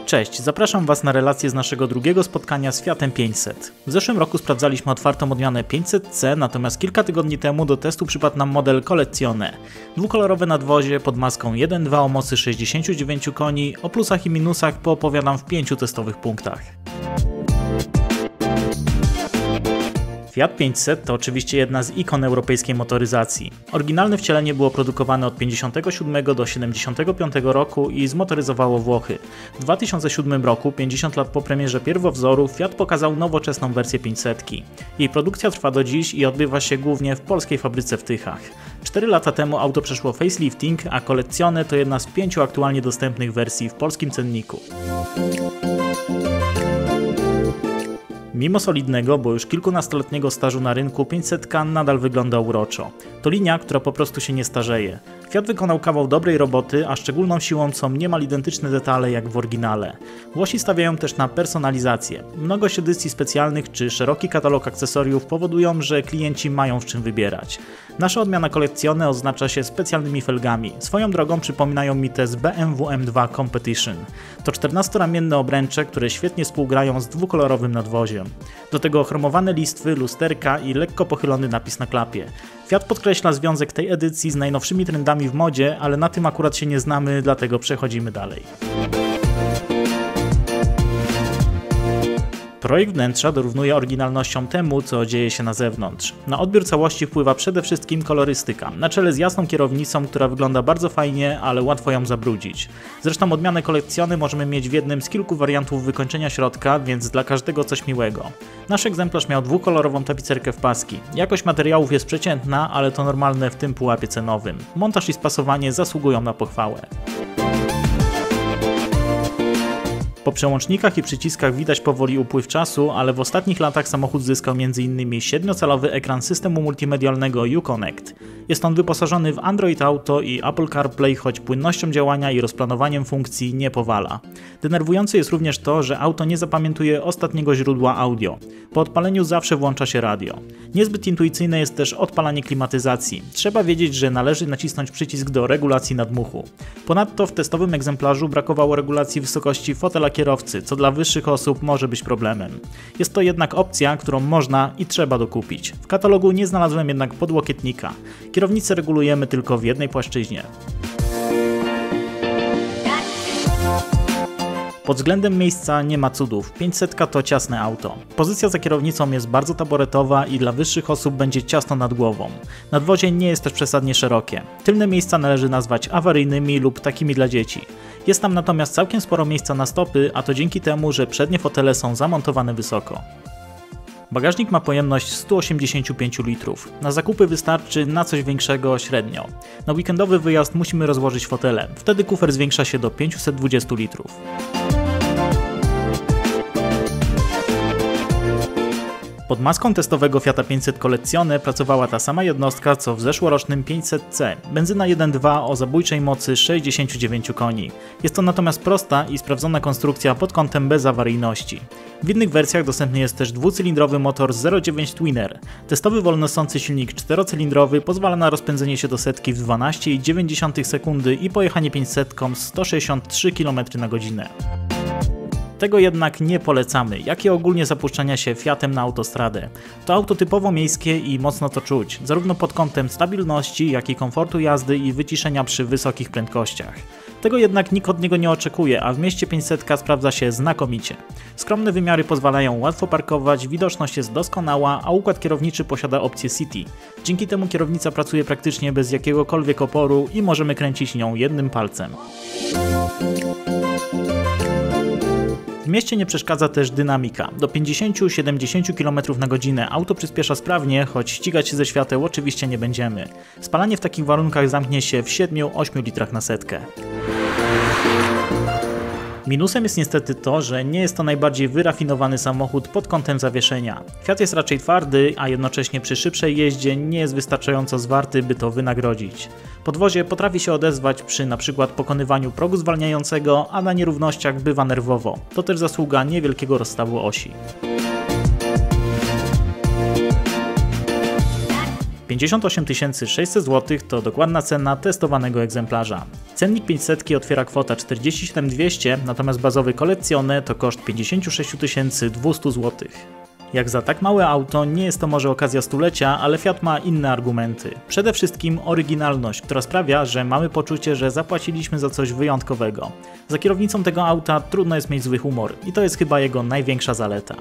Cześć, zapraszam Was na relację z naszego drugiego spotkania z Fiatem 500. W zeszłym roku sprawdzaliśmy otwartą odmianę 500C, natomiast kilka tygodni temu do testu przypadł nam model Collezione. Dwukolorowe nadwozie pod maską 1.2 o mocy 69 koni, o plusach i minusach poopowiadam w 5 testowych punktach. Fiat 500 to oczywiście jedna z ikon europejskiej motoryzacji. Oryginalne wcielenie było produkowane od 57 do 75 roku i zmotoryzowało Włochy. W 2007 roku, 50 lat po premierze pierwowzoru, Fiat pokazał nowoczesną wersję 500. Jej produkcja trwa do dziś i odbywa się głównie w polskiej fabryce w Tychach. 4 lata temu auto przeszło facelifting, a Collezione to jedna z 5 aktualnie dostępnych wersji w polskim cenniku. Mimo solidnego, bo już kilkunastoletniego stażu na rynku, 500K nadal wygląda uroczo. To linia, która po prostu się nie starzeje. Fiat wykonał kawał dobrej roboty, a szczególną siłą są niemal identyczne detale jak w oryginale. Włosi stawiają też na personalizację. Mnogość edycji specjalnych czy szeroki katalog akcesoriów powodują, że klienci mają w czym wybierać. Nasza odmiana Collezione oznacza się specjalnymi felgami. Swoją drogą przypominają mi te z BMW M2 Competition. To 14-ramienne obręcze, które świetnie współgrają z dwukolorowym nadwoziem. Do tego chromowane listwy, lusterka i lekko pochylony napis na klapie. Fiat podkreśla związek tej edycji z najnowszymi trendami w modzie, ale na tym akurat się nie znamy, dlatego przechodzimy dalej. Projekt wnętrza dorównuje oryginalnością temu, co dzieje się na zewnątrz. Na odbiór całości wpływa przede wszystkim kolorystyka, na czele z jasną kierownicą, która wygląda bardzo fajnie, ale łatwo ją zabrudzić. Zresztą odmianę Collezione możemy mieć w jednym z kilku wariantów wykończenia środka, więc dla każdego coś miłego. Nasz egzemplarz miał dwukolorową tapicerkę w paski. Jakość materiałów jest przeciętna, ale to normalne w tym pułapie cenowym. Montaż i spasowanie zasługują na pochwałę. Po przełącznikach i przyciskach widać powoli upływ czasu, ale w ostatnich latach samochód zyskał m.in. 7-calowy ekran systemu multimedialnego uConnect. Jest on wyposażony w Android Auto i Apple CarPlay, choć płynnością działania i rozplanowaniem funkcji nie powala. Denerwujące jest również to, że auto nie zapamiętuje ostatniego źródła audio. Po odpaleniu zawsze włącza się radio. Niezbyt intuicyjne jest też odpalanie klimatyzacji. Trzeba wiedzieć, że należy nacisnąć przycisk do regulacji nadmuchu. Ponadto w testowym egzemplarzu brakowało regulacji wysokości fotela kierowcy, co dla wyższych osób może być problemem. Jest to jednak opcja, którą można i trzeba dokupić. W katalogu nie znalazłem jednak podłokietnika. Kierownicę regulujemy tylko w jednej płaszczyźnie. Pod względem miejsca nie ma cudów, 500 to ciasne auto. Pozycja za kierownicą jest bardzo taboretowa i dla wyższych osób będzie ciasno nad głową. Nadwozie nie jest też przesadnie szerokie. Tylne miejsca należy nazwać awaryjnymi lub takimi dla dzieci. Jest tam natomiast całkiem sporo miejsca na stopy, a to dzięki temu, że przednie fotele są zamontowane wysoko. Bagażnik ma pojemność 185 litrów. Na zakupy wystarczy, na coś większego średnio. Na weekendowy wyjazd musimy rozłożyć fotele, wtedy kufer zwiększa się do 520 litrów. Pod maską testowego Fiata 500 Collezione pracowała ta sama jednostka co w zeszłorocznym 500C, benzyna 1.2 o zabójczej mocy 69 koni. Jest to natomiast prosta i sprawdzona konstrukcja pod kątem bezawaryjności. W innych wersjach dostępny jest też dwucylindrowy motor 0.9 Twinner. Testowy wolnosący silnik 4-cylindrowy pozwala na rozpędzenie się do setki w 12,9 sekundy i pojechanie 500 z 163 km/h. Tego jednak nie polecamy, jak i ogólnie zapuszczania się Fiatem na autostradę. To auto typowo miejskie i mocno to czuć, zarówno pod kątem stabilności, jak i komfortu jazdy i wyciszenia przy wysokich prędkościach. Tego jednak nikt od niego nie oczekuje, a w mieście 500 sprawdza się znakomicie. Skromne wymiary pozwalają łatwo parkować, widoczność jest doskonała, a układ kierowniczy posiada opcję City. Dzięki temu kierownica pracuje praktycznie bez jakiegokolwiek oporu i możemy kręcić nią jednym palcem. W mieście nie przeszkadza też dynamika. Do 50-70 km/h auto przyspiesza sprawnie, choć ścigać się ze świateł oczywiście nie będziemy. Spalanie w takich warunkach zamknie się w 7-8 litrach na setkę. Minusem jest niestety to, że nie jest to najbardziej wyrafinowany samochód pod kątem zawieszenia. Fiat jest raczej twardy, a jednocześnie przy szybszej jeździe nie jest wystarczająco zwarty, by to wynagrodzić. Podwozie potrafi się odezwać przy np. pokonywaniu progu zwalniającego, a na nierównościach bywa nerwowo. To też zasługa niewielkiego rozstawu osi. 58 600 zł to dokładna cena testowanego egzemplarza. Cennik 500 otwiera kwota 47 200, natomiast bazowy kolekcjony to koszt 56 200 zł. Jak za tak małe auto nie jest to może okazja stulecia, ale Fiat ma inne argumenty. Przede wszystkim oryginalność, która sprawia, że mamy poczucie, że zapłaciliśmy za coś wyjątkowego. Za kierownicą tego auta trudno jest mieć zły humor i to jest chyba jego największa zaleta.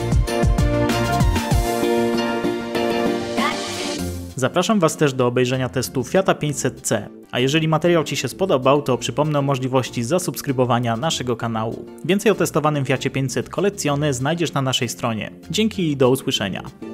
Zapraszam Was też do obejrzenia testu Fiata 500C, a jeżeli materiał Ci się spodobał, to przypomnę o możliwości zasubskrybowania naszego kanału. Więcej o testowanym Fiacie 500 Collezione znajdziesz na naszej stronie. Dzięki i do usłyszenia.